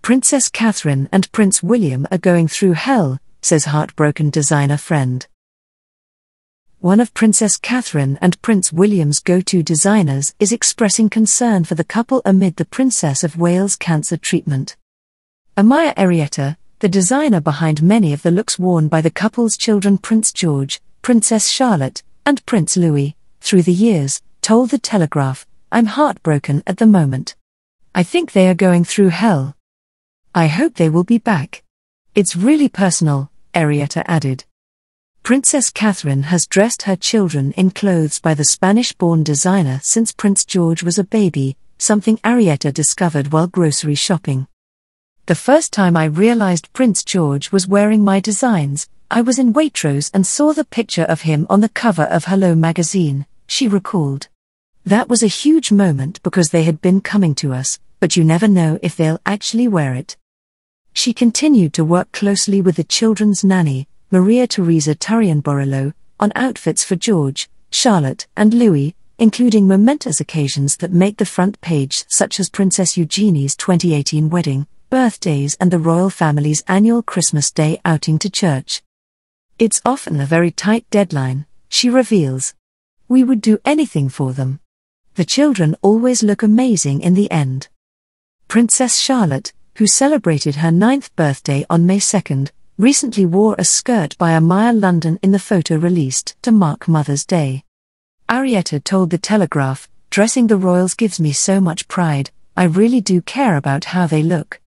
Princess Catherine and Prince William are going through hell, says Heartbroken designer friend. One of Princess Catherine and Prince William's go-to designers is expressing concern for the couple amid the Princess of Wales cancer treatment. Amaya Arietta, the designer behind many of the looks worn by the couple's children Prince George, Princess Charlotte, and Prince Louis, through the years, told The Telegraph, "I'm heartbroken at the moment. I think they are going through hell. I hope they will be back. It's really personal," Arietta added. Princess Catherine has dressed her children in clothes by the Spanish-born designer since Prince George was a baby, something Arietta discovered while grocery shopping. "The first time I realized Prince George was wearing my designs, I was in Waitrose and saw the picture of him on the cover of Hello magazine," she recalled. "That was a huge moment because they had been coming to us, but you never know if they'll actually wear it." She continued to work closely with the children's nanny, Maria Teresa Tarian-Borrello, on outfits for George, Charlotte, and Louis, including momentous occasions that make the front page such as Princess Eugenie's 2018 wedding, birthdays and the royal family's annual Christmas Day outing to church. "It's often a very tight deadline," she reveals. "We would do anything for them. The children always look amazing in the end." Princess Charlotte, who celebrated her 9th birthday on May 2nd, recently wore a skirt by Amaya London in the photo released to mark Mother's Day. Arietta told The Telegraph, "Dressing the royals gives me so much pride. I really do care about how they look.